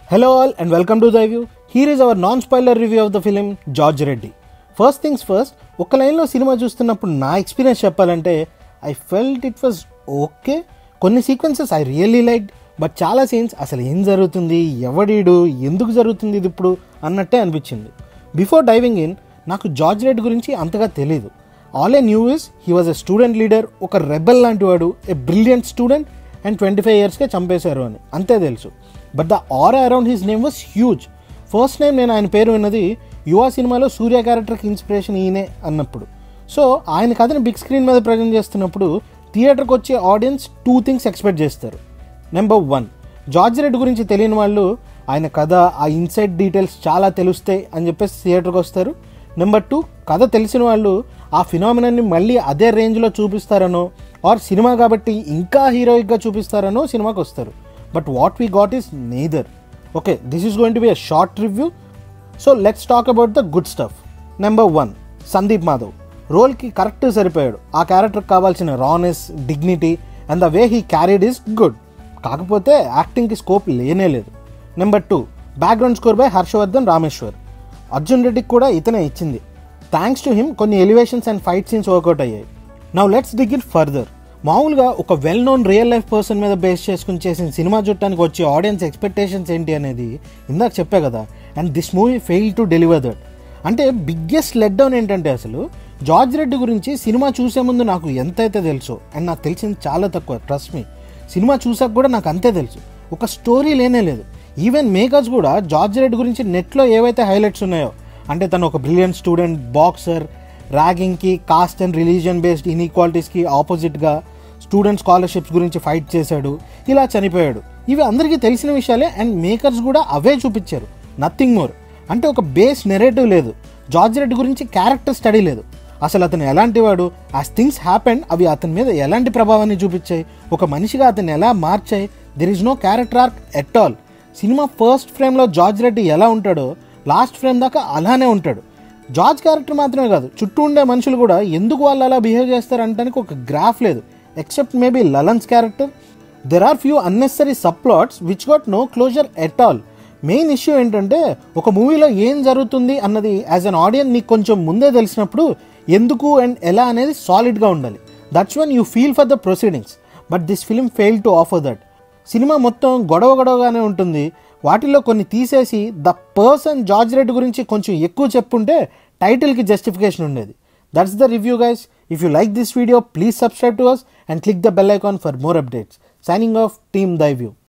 Hello all and welcome to The View. Here is our non-spoiler review of the film George Reddy. First things first, ఒక లైన్లో cinema చూస్తున్నప్పుడు నా experience చెప్పాలంటే I felt it was okay. కొన్ని sequences I really like, but చాలా scenes అసలు ఏం జరుగుతుంది, ఎవడీడు, ఎందుకు జరుగుతుంది ఇది ఇప్పుడు అన్నట్టే అనిపించింది. బిఫోర్ డైవింగ్ ఇన్, నాకు జార్జ్ రెడ్డి గురించి అంతగా తెలీదు. All I knew is he was a student leader, ఒక రెబెల్ లాంటి వాడు, ఏ బ్రిలియంట్ స్టూడెంట్ అండ్ 25 yearsకే చంపేశారు అని అంతే తెలుసు. But the aura around his name was huge. First time నేను ఆయన పేరు విన్నది యువ సినిమాలో సూర్య క్యారెక్టర్కి ఇన్స్పిరేషన్ ఈయనే అన్నప్పుడు. సో ఆయన కథని బిగ్ స్క్రీన్ మీద ప్రజెంట్ చేస్తున్నప్పుడు థియేటర్కి వచ్చే ఆడియన్స్ 2 things ఎక్స్పెక్ట్ చేస్తారు. నెంబర్ 1, జార్జ్ రెడ్డి గురించి తెలియని వాళ్ళు ఆయన కథ, ఆ ఇన్సైడ్ డీటెయిల్స్ చాలా తెలుస్తాయి అని చెప్పేసి థియేటర్కి వస్తారు. నెంబర్ 2, కథ తెలిసిన వాళ్ళు ఆ ఫినామినాన్ని మళ్ళీ అదే రేంజ్లో చూపిస్తారనో ఆర్ సినిమా కాబట్టి ఇంకా హీరోయిక్గా చూపిస్తారనో సినిమాకి వస్తారు. But what we got is neither. Okay, this is going to be a short review. So let's talk about the good stuff. Number 1, Sandeep Madhav రోల్కి కరెక్ట్ సరిపోయాడు. ఆ క్యారెక్టర్కి కావాల్సిన rawness, dignity and the way he carried is good. కాకపోతే యాక్టింగ్కి scope లేనే లేదు. Number 2, background score by Harshavardhan Rameshwar. Arjun రెడ్డికి కూడా ఇతనే ఇచ్చింది. థ్యాంక్స్ టు హిమ్ కొన్ని elevations and fight scenes work out అయ్యాయి. Now let's dig it further. మామూలుగా ఒక well known real life person మీద బేస్ చేసుకుని చేసిన సినిమా చూడటానికి వచ్చే ఆడియన్స్ ఎక్స్పెక్టేషన్స్ ఏంటి అనేది ఇందాక చెప్పా కదా. And this movie fail to deliver that. అంటే బిగ్గెస్ట్ లెట్ డౌన్ ఏంటంటే అసలు జార్జ్ రెడ్డి గురించి సినిమా చూసే ముందు నాకు ఎంతైతే తెలుసో, అండ్ నాకు తెలిసింది చాలా తక్కువ, ట్రస్ట్ మీ. సినిమా చూసాక కూడా నాకు అంతే తెలుసు. ఒక స్టోరీ లేనే లేదు. ఈవెన్ మేకర్స్ కూడా జార్జ్ రెడ్డి గురించి నెట్లో ఏవైతే హైలైట్స్ ఉన్నాయో, అంటే తను ఒక బ్రిలియంట్ స్టూడెంట్, బాక్సర్, ర్యాగింగ్కి, కాస్ట్ అండ్ రిలీజియన్ బేస్డ్ ఇన్ఈక్వాలిటీస్కి ఆపోజిట్గా స్టూడెంట్ స్కాలర్షిప్స్ గురించి ఫైట్ చేశాడు, ఇలా చనిపోయాడు, ఇవి అందరికీ తెలిసిన విషయాలే. అండ్ మేకర్స్ కూడా అవే చూపించారు, నథింగ్ మోర్. అంటే ఒక బేస్ నెరేటివ్ లేదు. జార్జ్ రెడ్డి గురించి క్యారెక్టర్ స్టడీ లేదు. అసలు అతను ఎలాంటి వాడు, యాజ్ థింగ్స్ హ్యాపెండ్ అవి అతని మీద ఎలాంటి ప్రభావాన్ని చూపించాయి, ఒక మనిషిగా అతన్ని ఎలా మార్చాయి. There is no character arc at all. సినిమా ఫస్ట్ ఫ్రేమ్లో జార్జ్ రెడ్డి ఎలా ఉంటాడో లాస్ట్ ఫ్రేమ్ దాకా అలానే ఉంటాడు. జార్జ్ క్యారెక్టర్ మాత్రమే కాదు, చుట్టూ ఉండే మనుషులు కూడా ఎందుకు వాళ్ళు అలా బిహేవ్ చేస్తారు అంటానికి ఒక గ్రాఫ్ లేదు, except maybe Lalan's character. There are few unnecessary subplots which got no closure at all. Main issue ఏంటంటే ఒక మూవీలో ఏం జరుగుతుంది అన్నది యాజ్ అన్ ఆడియన్స్ నీకు కొంచెం ముందే తెలిసినప్పుడు ఎందుకు అండ్ ఎలా అనేది సాలిడ్గా ఉండాలి. That's when you feel for the proceedings. But this film fail to offer that. సినిమా మొత్తం గొడవగానే ఉంటుంది. వాటిల్లో కొన్ని తీసేసి ద పర్సన్ జార్జ్ రెడ్డి గురించి కొంచెం ఎక్కువ చెప్పుంటే టైటిల్కి జస్టిఫికేషన్ ఉండేది. That's the review guys. If you like this video, please subscribe to us and click the bell icon for more updates. Signing off, Team The View.